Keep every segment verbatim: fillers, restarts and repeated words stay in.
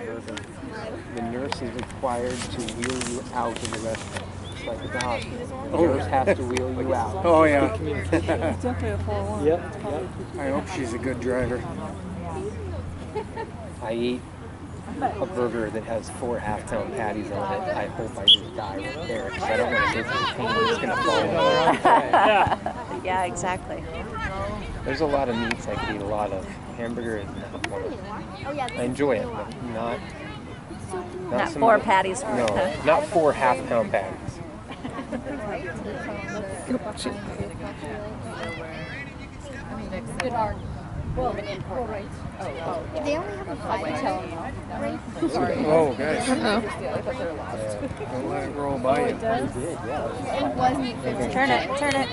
burger, the nurse is required to wheel you out of the restaurant. It's like at the hospital. The nurse has to wheel you out. Oh, yeah. It's definitely a four one. Yep. Yep. I hope she's a good driver. I eat a burger that has four half-pound patties on it. I hope I just die right there because I don't want to go through the pain. It's going to fall over. Yeah, exactly. There's a lot of meats I could eat, a lot of. Hamburger is not one of them. I enjoy it, but not... Not, Not four patties. No, not four half-pound patties. Good art. Well, right. If they only have a five rate. Oh, guys. Uh-oh. Don't let it roll by you. It wasn't fifteen. Turn it, turn it.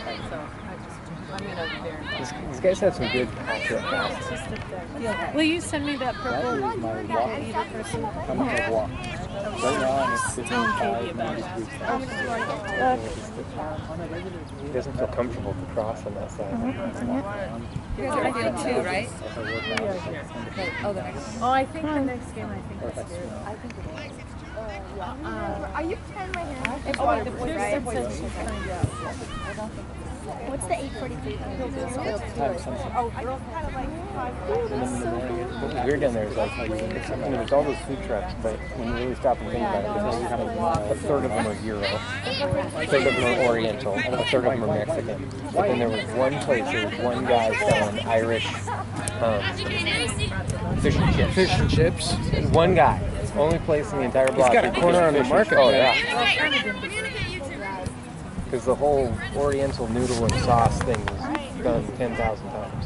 These, these guys have some good accurate passes. Will you send me that purple? That is my walk. Coming to walk. Right now I'm at fifty-five, ninety-three. He doesn't feel comfortable to cross on that side. You guys are doing two, right? Oh, the next. Oh, I think the next game, I think that's good. I think it is. Uh, are you tying my hair? It's Oh, wait, the waterproof, nurse right? said she's coming down. What's the eight forty-three? Time sensitive. Oh, girls kind of like five. What was weird down there is like, it's, I mean, there's all those food trucks, but when you really stop and think about it, there's kind of a third of them are Euro, a third of them are Oriental, a third of them are Mexican. But then there was one place, there was one guy selling Irish um, fish and chips. Fish and chips. One guy. Only place in the entire block. He's got a corner on the market. Oh, yeah. Because the whole Oriental noodle and sauce thing was done ten thousand times.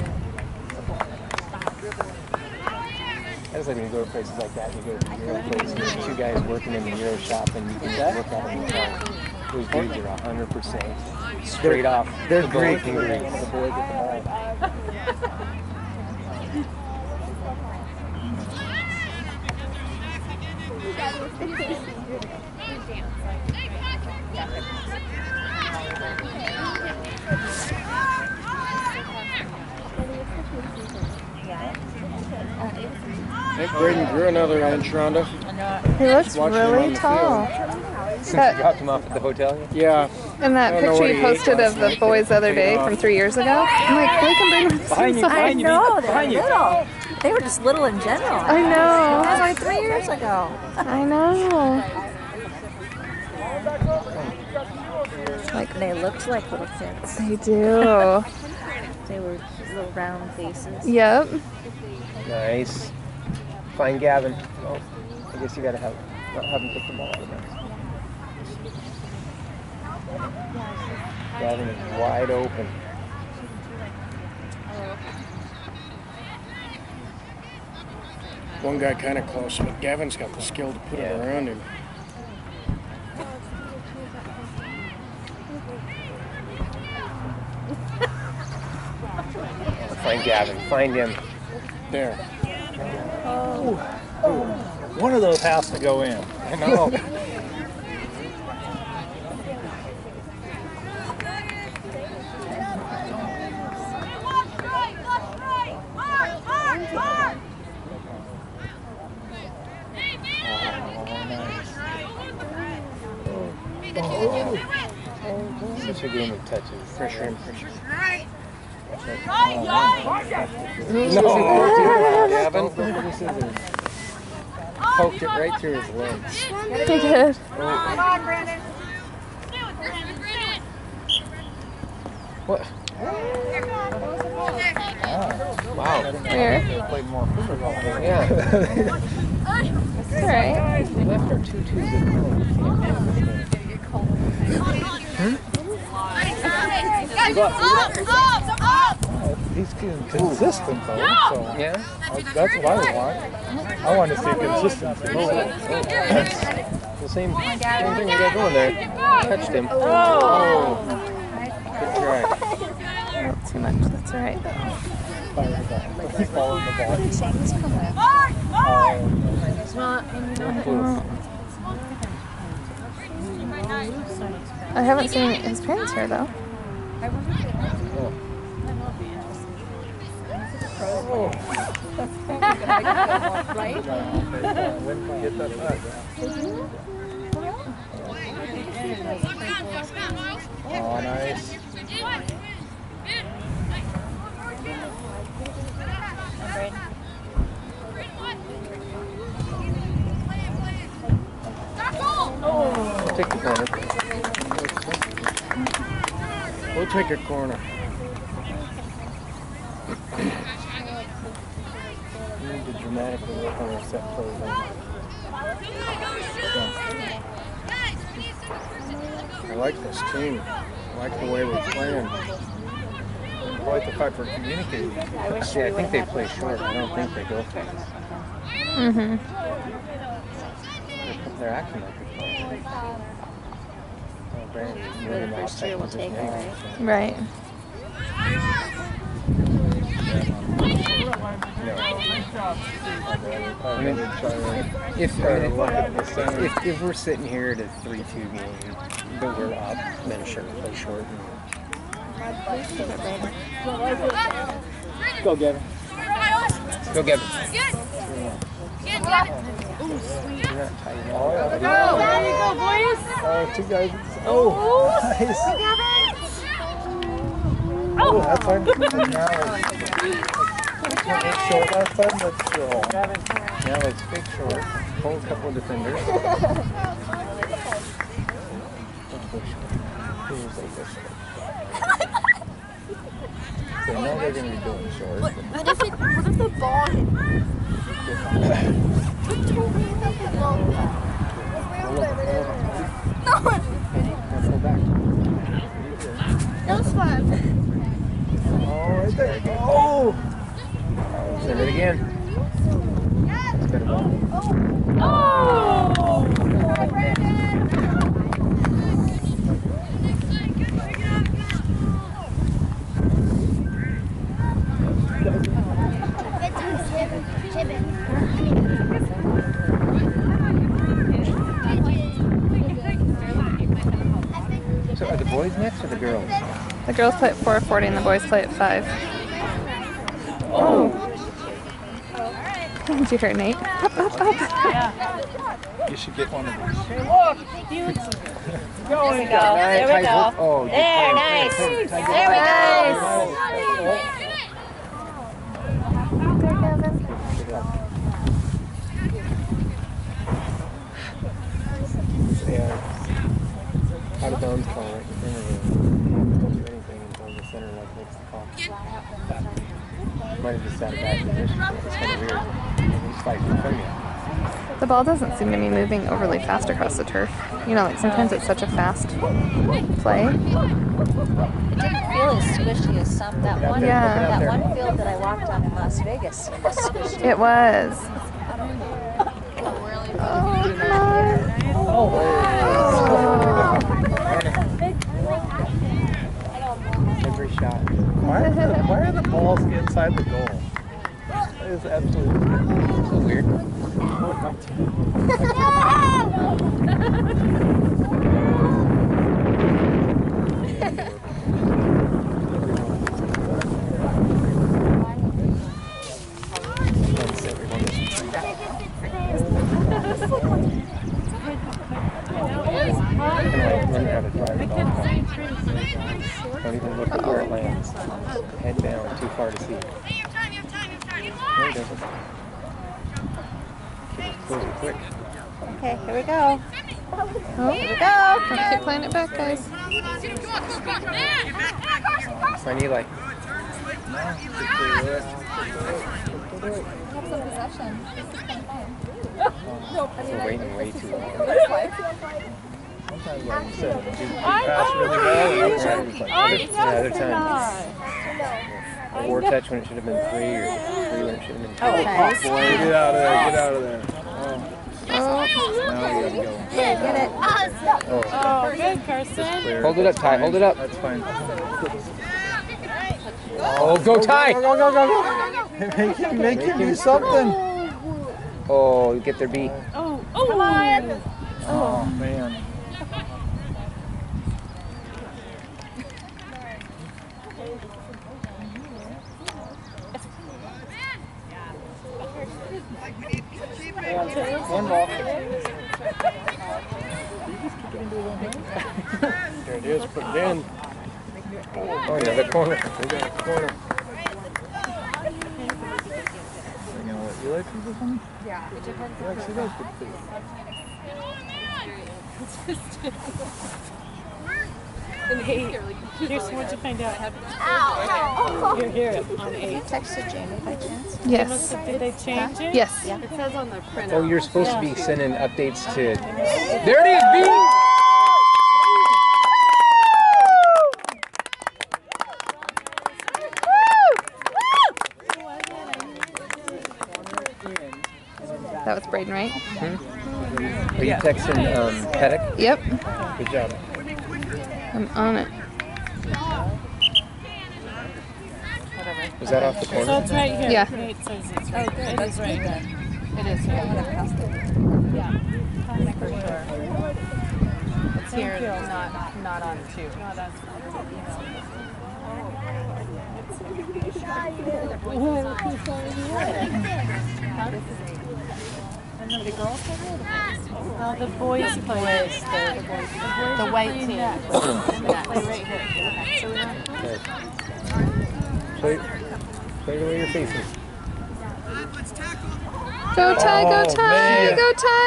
I just like when you go to places like that, and you go to the Euro place, and there's two guys working in the Euro shop, and you can just look at them and tell those dudes are one hundred percent straight off. They're the great. boat. The boys at the ball. Hey, Braden grew another inch, Rhonda. He looks Watching him on really the tall. Since you That, dropped him off at the hotel yet? Yeah. and that I don't know picture what you he ate posted last of the night, boys the other but day paid from off. three years ago. I'm like, we can bring them Behind you, inside. I behind you, know, Nina, they're behind you. little. They were just little in general. I know. That was like three years ago. I know. Like they looked like little kids. They do. They were little round faces. Yep. Nice. Find Gavin. Oh, I guess you gotta have not have him pick the ball out of the Gavin is wide open. One guy kind of close, but Gavin's got the skill to put Yeah. it around him. Find Gavin. Find him. There. One of those has to go in. I know. Such a game of touches. Pressure and pressure. No, Gavin. Poked it right through his legs. He did. Come on, Brandon. What? Wow. Here. Played more football. Yeah. All right. We left our two twos at home. He's consistent though, so Yeah? that's what I want. I want to see consistency. The same, same thing we got going there. Touched him. Oh. Good try. Not too much. That's all right. He's following the ball. I haven't seen his parents here though. Right? Get that back. Oh, nice. Take the corner. We'll take a corner. You need to dramatically work on your set plays. I like this team. I like the way we're playing. I like the fact we're communicating. See, I think they play short. I don't think they go fast. Mm-hmm. They're, they're acting like they're playing. Oh, Brandon's The moving first outside year will position take it, now, right? Right. I mean, if, I mean, if, if we're sitting here at a three two game, but we're up, then sure, play short. Go, Gavin. Go, Gavin. You're not tight enough. Oh, yeah. There you go, boys. Oh, two guys. Oh, nice. Oh, that's fine. And now it's short last time. Let's go. Now let's fake short. Pull a couple of defenders. So now they're going to be doing short. What if it? What if the ball hit? No, Now pull back. that was fun. Oh, right there. Oh! Send it again. That's better ball. So are the boys next or the girls? The girls play at four forty and the boys play at five. Oh! Did you hear Nate? Up, up, up. You should get one of these. There we go. There we go. Oh, There, nice. There we go. Yeah. Out of bounds call right in front of you. Don't do anything until the center like makes the call. Might have just sat back position. It's kind of weird. It's like in front of you. The ball doesn't seem to be moving overly fast across the turf. You know, like sometimes it's such a fast play. It didn't feel as squishy as some that one. Yeah. That one field that I walked on in Las Vegas was squishy. It was. Oh, come on. Oh! Every shot. Why are, the, why are the balls inside the goal? That is absolutely So weird. Don't even look at where it lands. Head down, too far to see. No, it doesn't. Close it quick. Okay, here we go. Oh, Here we go. keep playing it back, guys. Sign Eli. We're waiting way too long. sometimes like you said, you pass really well and other times it's like Other, yeah, other times. Four touch when it should have been three, or three when it should have been two. Oh, nice. boy, get out of there, get out of there. Oh, Oh, now we gotta go. Yeah, get it. Oh, Oh, good, Carson. Clear. hold it up, Ty, hold it up. That's fine. Oh, go Ty! Go, go, go, go, go. Make him, make him do something. Oh, get their B. Oh, oh. Come on. Oh, man. Handball. There it is, put it in. Oh, yeah, the corner. They got the corner. You know what, you like people from? Yeah, it depends. Yeah, she does good food. And eight. Here's what you find out. You're here on eight. Texted Jamie by chance. Yes. Did they change it? Yes. It says on the printout. Oh, you're supposed to be sending updates to... There it is, B! That was Braden, right? Hmm? Are you texting um, Pettick? Yep. Good job. I'm on it. Was that off the So corner? it's right here. Yeah. Nate says it's right there. It is right there. It is here. Yeah. For sure. It's here, not not on two. No, that's not. And then the girls play or the boys? Well, the boys play. Boys, the, the, boys, the white team. And they play right here. So we don't... Play, play the way you're facing. Go Ty, go Oh, Ty, man. go Ty.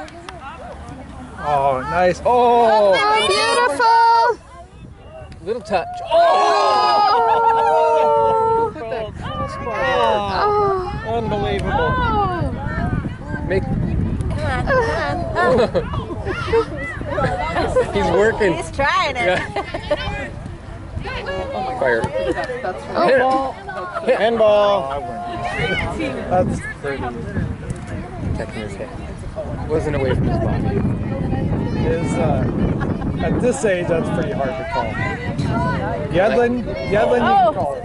Oh, nice. Oh! Oh, beautiful. Little touch. Oh! Oh. Unbelievable. Make... He's working. He's trying it. Yeah. Fire. Oh. Handball. That's pretty. Checking his head. Wasn't away from his body. Is, uh, at this age, that's pretty hard to call. Yedlin, Yedlin, you can call it.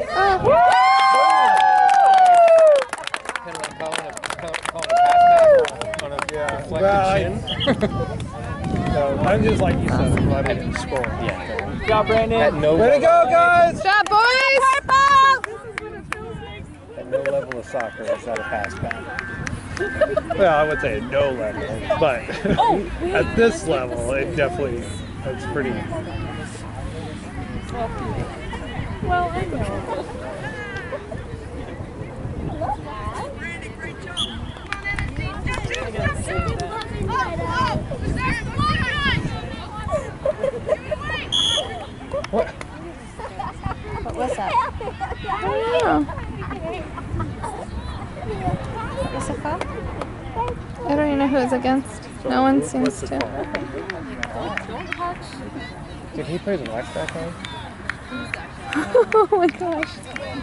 Kind of like calling a, calling a pass back on a Yeah. deflected Well, I, chin. no, I'm just like you said, I'm glad I didn't score. Yeah. Good job, Brandon. At no Way to go, guys! Good job, boys. At no level of soccer, it's not a pass back. Well, I would say at no level, but at this level, it definitely, it's pretty. Well, I know. What? What was that? I don't know. What was it called? I don't even know who it's against. No one seems to. Did he play the wax back on? Oh my gosh.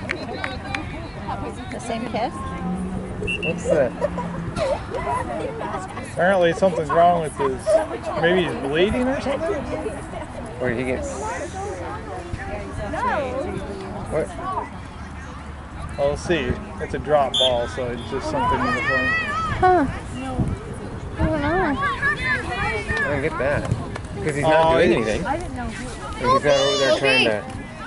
The same kid? What's that? Apparently, something's wrong with his. Maybe he's bleeding or something. Or he gets... What? Well, we'll see. It's a drop ball, so it's just something uniform. Huh. I don't know. I don't get that. Because he's not Oh, doing he's- anything. Like he's not over there trying to...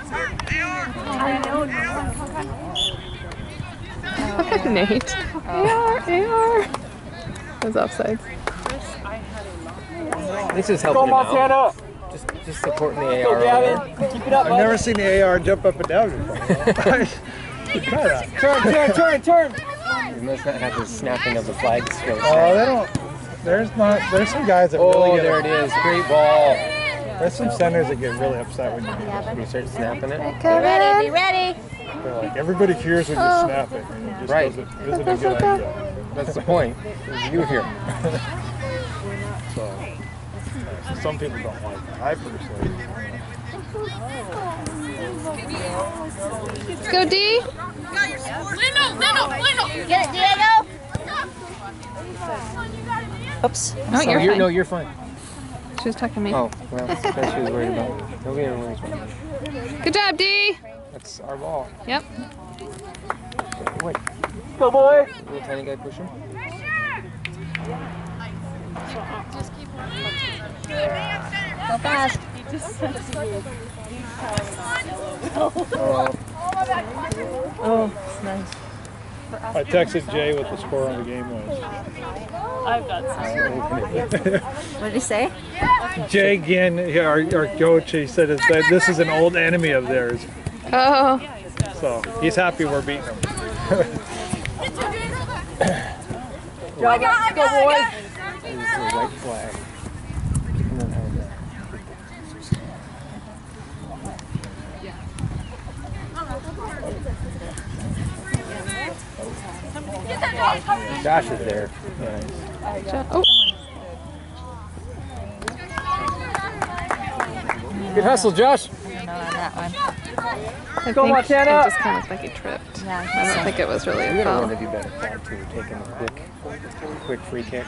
Nate. A R, A R. It was offside. This is helping him out. Just, just supporting the A R over there. I've never seen the A R jump up and down before. Try that. Turn, turn, turn, turn. He must not have the snapping of the flag skills. Oh, they don't. There's not. There's some guys that really Oh, get. there it is. Great ball. There's some centers that get really upset when you. Can you start snapping it? Be ready, be ready. They're like everybody hears when you Oh. snap it, and it just Right. doesn't, isn't a good idea. That's the point. Is you here. So, so some people don't like it. I personally. Let's go, D. Get it, Diego. Oops. No, Oh, you're you're, fine. no, you're fine. She was talking to me. Oh, well, that's what she was worried about. Nobody ever worries about me. Good job, D. That's our ball. Yep. Wait. Go, boy. Little tiny guy push him. Go fast. Oh, Oh, it's nice. I texted Jay what the score on the game was. I've got some. What did he say? Jay Ginn, our, our coach, he said it's, that this is an old enemy of theirs. Oh. So he's happy we're beating him. Go, go, boys. This is a white flag. Josh is there. Yeah. Oh. Good hustle, Josh. No, on that one. I Go, think Montana. it just kind of like he tripped. Yeah, I don't think it was really You're a gonna foul. want to do better call too, taking a quick, quick free kick.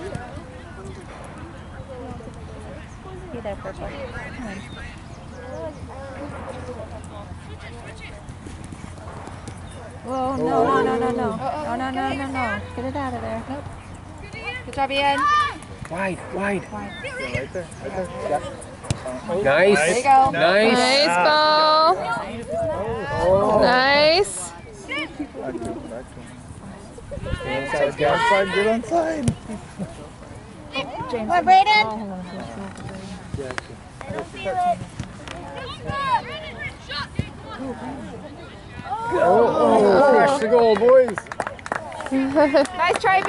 Be there, Purple. Come on. Whoa, no, no, no, no, no. No, no, no, no, no. Get it out of there. Nope. Good job, Ian. Wide, wide. Yeah, right there, right there. Yeah. Nice. There you go. Nice. Nice ball. Nice. Inside, get outside, get outside. Come on, Brayden. Oh, oh, crash the goal, boys. Nice try, B.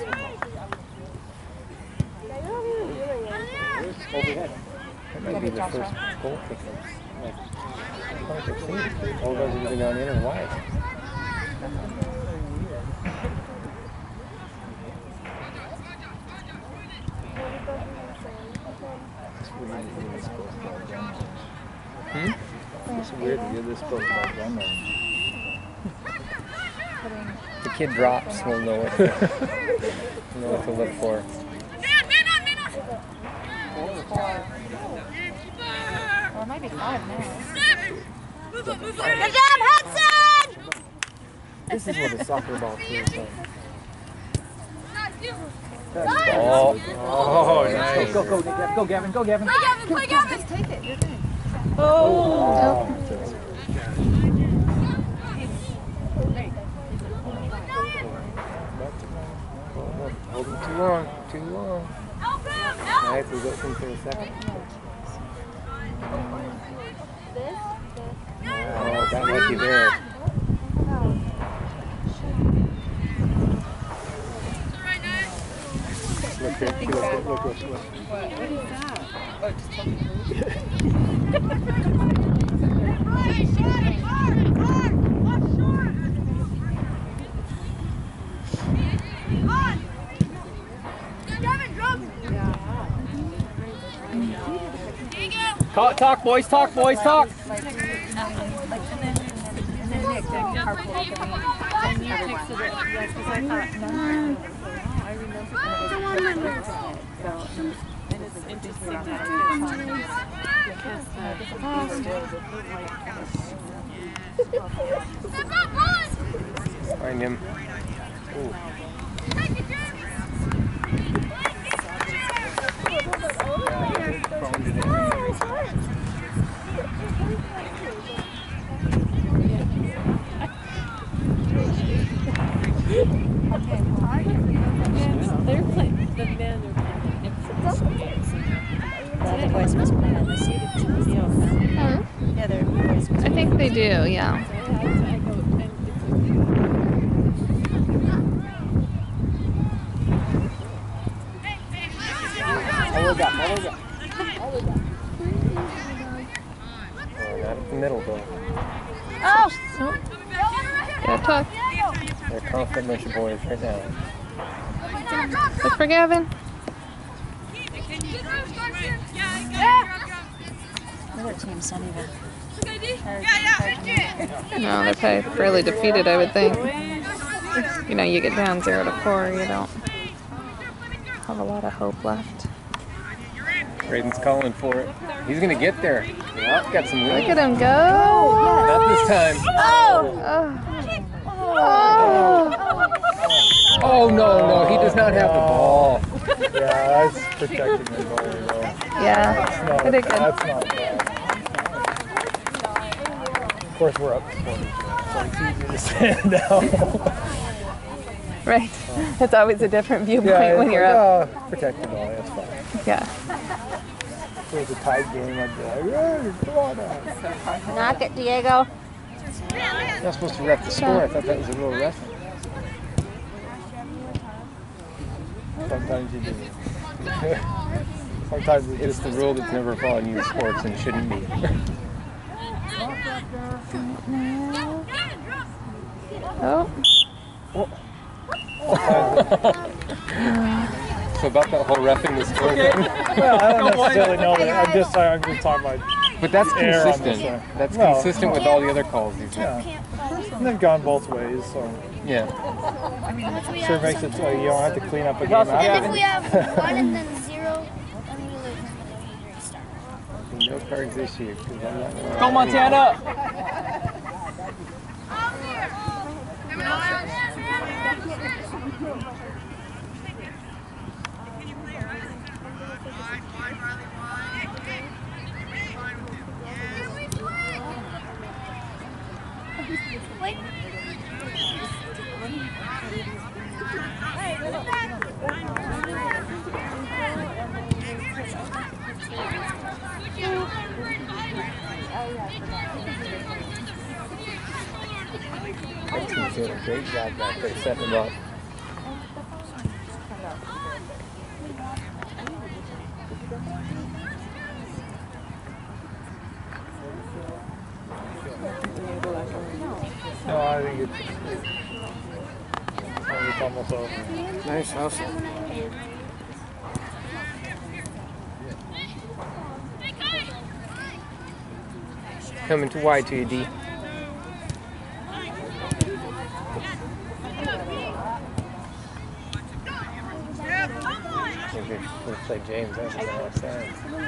Overhead. That might be the first goal kick. Like, I've seen. All those have either gone in or wide. Hmm? It's weird to get this close to that gun right. The kid drops, we'll know what to, know what to look for. Well, it might be five now. Good job, Hudson! This is what a soccer ball feels like. Nice. Oh, Oh, nice. go, go, go, go, Gavin, go, Gavin. Play Gavin, play Gavin. Just take it. You're good. Oh. Holding too long, too long. Nice, we got some for a second. Oh, got lucky there. Look here, look, look, look, look, look. Talk, talk, boys, talk, boys, talk. Find him. Ooh. They're playing, the men are playing infamous games. The boys must play on the seated teams. Hmm? Yeah, they're boys must I think they do, yeah. Follow that, follow that. Oh, not at the middle, though. Oh! Yeah, tough. They're confident bunch of boys right now. Look for Gavin. Other teams don't even. No, they're probably fairly defeated, I would think. You know, you get down zero to four, you don't have a lot of hope left. Braden's calling for it. He's gonna get there. Yeah, got some Look room. at him go. Not this time. Oh! Oh. Oh no, no, he does not have the ball. Yeah, that's protecting the goalie though. Yeah, That's not, pretty good. that's not bad. course, we're up forty, so it's easy to stand down. Right. It's always a different viewpoint Yeah, when it's you're like, up. Uh, protect the ball, that's fine. Yeah. If it was a tight game, I'd be like, hey, come on now. Knock it, Diego. You're not supposed to ref the score. I thought that was a little rough. Sometimes you do. Sometimes it's It's just the rule that's never followed in youth sports and shouldn't be. Oh. So about that whole reffing the score thing. Well, I don't necessarily know that. I'm just, I'm just talking about. But that's Error on this consistent. one. That's Well, consistent with all the other calls these days. Yeah. And they've gone both ways, so Yeah. sure makes it so you don't have to clean up a game And if after. we have one and then zero, then we lose. Restart. No cards this year. 'Cause I'm not gonna Go, Montana! Wait. That team's doing a great job back there setting them up. No, I think it's, it's, it's almost over. Nice hustle. Coming too wide to you, D. If they would play James, that would be all sad.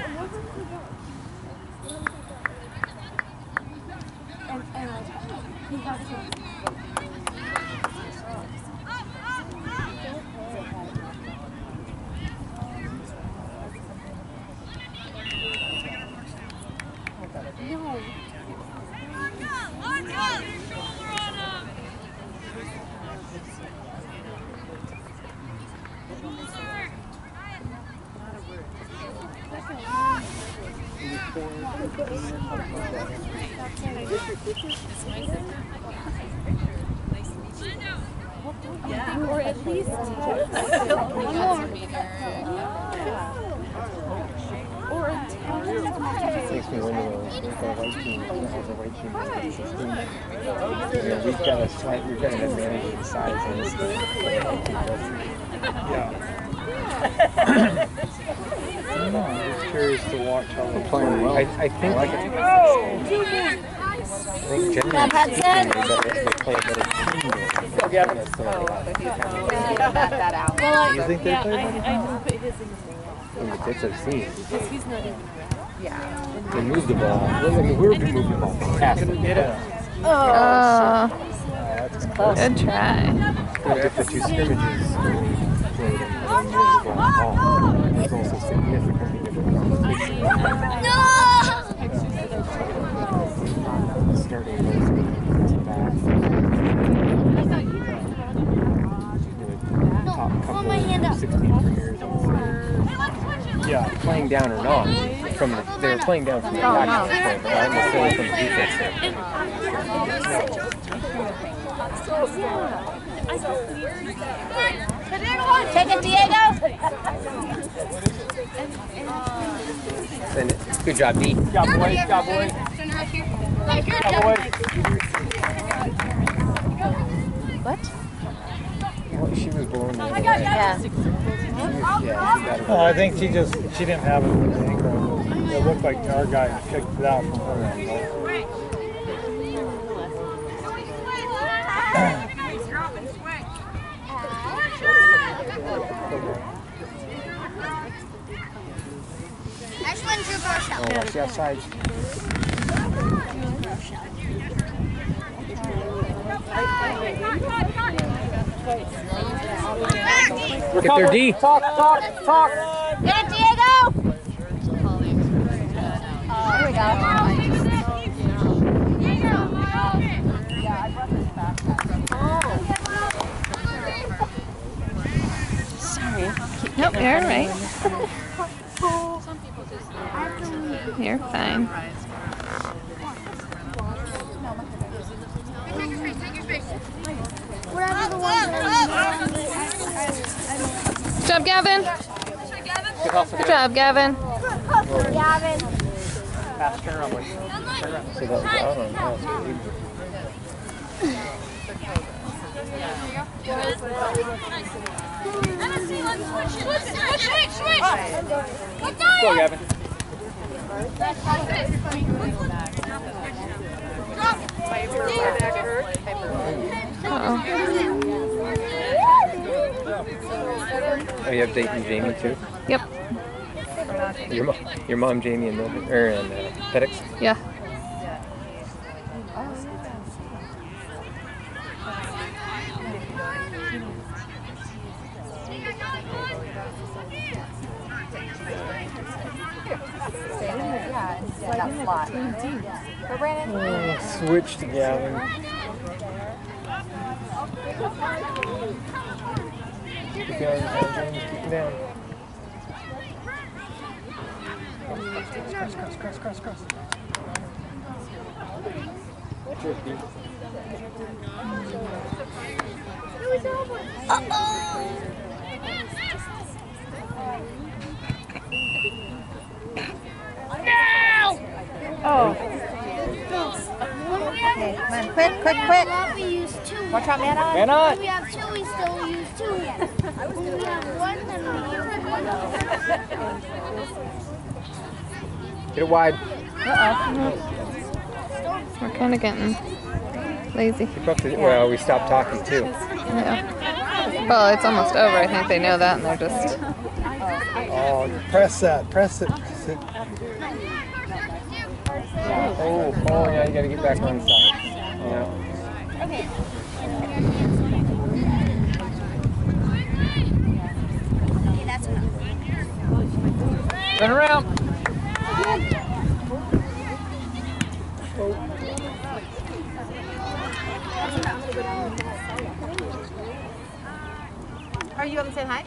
Or at least one more. Or a It makes me wonder though, if the white team has a white team that's consistent. You know, we've got a slight, we've got an advantage in size in this game. Yeah. I don't know, I'm just curious to watch how they're Playing well. I, I think. I think generally speaking, they, they play a better team. Yeah. That out. Well, I, Do you think they yeah, play I, better? I just put his in In the bits I've seen. because he's not even. They move the ball. Well, I mean, we were moving the ball fantastic. Oh. Good try. But if the two scrimmages played and they moved the ball at all, it's also significantly different competition. No! Starting those back. Top hold my hand couple up. sixteen premiers on the Yeah. playing down or not. From the, they were playing down from the action point, but not necessarily from the defense standpoint. Take it, Diego. And good job, D. Got boys, got boys. Got boys. What? Well, she was blown away. Yeah. Yeah, she got it. Oh, I think she just, she didn't have it with the ankle. It looked like our guy kicked it out from her ankle. Next one, Drew Barshall. Oh, watch the outside. Get there, D. Talk, talk, talk. Get it, Diego. Here we go. Nope, you're alright. You're fine. Good job, Gavin. Good job, Gavin. Gavin. Fast turn around, boys. Turn around. See, that was out on that. Go, Gavin. Uh-oh. Oh, you have Dayton Jamie too? Yep. Your mom, your mom Jamie and Mildred, or and uh, Pettix? Yeah. Oh, switch to Gavin. Keep going, James, keep him down. Cross, cross, cross, cross, cross. Oh. Okay, come on, quick, quick, quick. We use two. Watch out, man on. Man on! We have two, we still use two. When we have one, then we use one. Get it wide. Uh-oh. We're kind of getting lazy. Keep up to, well, we stopped talking too. Yeah. Well, it's almost over. I think they know that, and they're just. Oh, press that. Press it. Press it. Oh, oh, yeah, you gotta get back on the side. Yeah. Okay, that's enough. Turn around. Are you up and saying hi?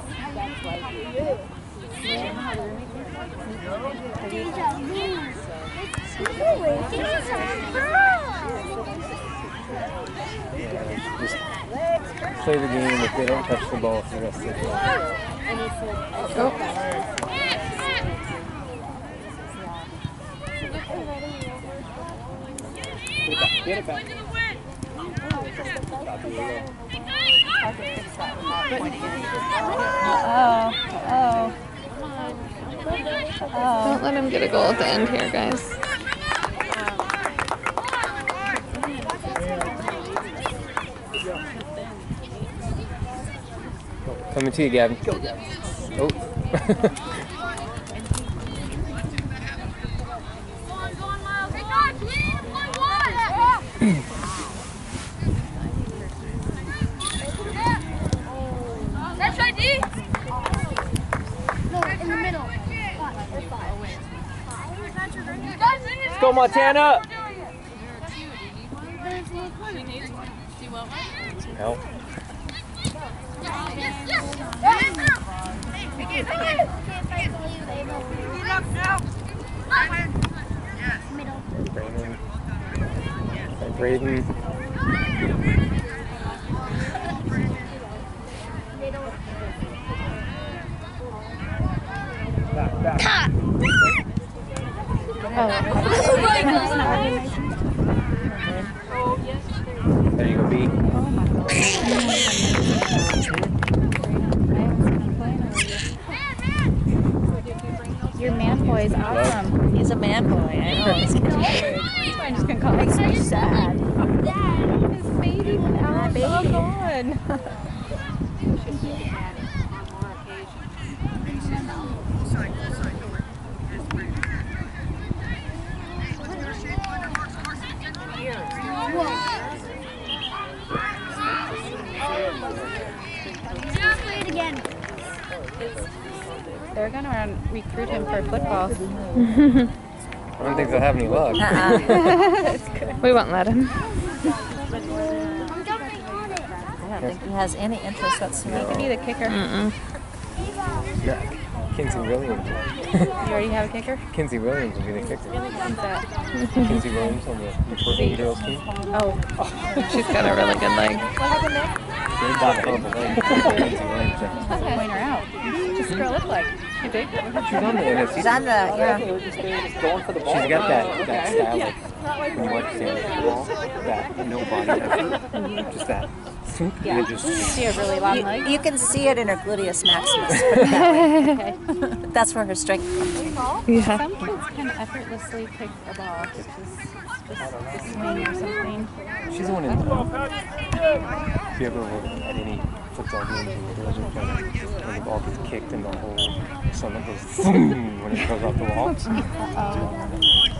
Just play the game if they don't touch the ball for the rest of the game. Oh. Get it back. Get it back. Uh-oh. Uh-oh. Don't let him get a goal at the end here, guys. Coming to you, Gavin. Go, Gavin. Oh. That's right, D. No, in the middle. Let's go, Montana. Help. Brandon. Braden. Back, back. There you go, B. Your man boy is awesome. He's a man boy. I know. It's kind of weird. I'm just going to call him so sad. His baby went out. Baby. Oh, gone. They're going to recruit him for football. I don't think they'll have any luck. Uh-uh. We won't let him. I don't think he has any interest whatsoever. He could be the kicker. Mm-mm. Yeah. Kinsey Williams. You already have a kicker? Kinsey Williams will be the kicker. Who's that? Kinsey Williams on the Portland girls team. Oh. She's got a really good leg. What happened there? They're about to hold the leg. Kinsey Williams. Point her out. What's this girl look like? She big? She's on the N S C. She's on the, yeah. She's got that, that style like when you watch Sandy Ball, that no body effort, just that. Yeah. And just, She have really long legs? You can see it in her gluteus maximus. Put it that way. That's where her strength comes from. Yeah. Some kids can effortlessly pick a ball, just, just the swing or something. she's the one in the, if you ever were at any football games and the girls are playing, when the ball gets kicked and the whole summit goes boom when it goes off the wall. Uh-oh.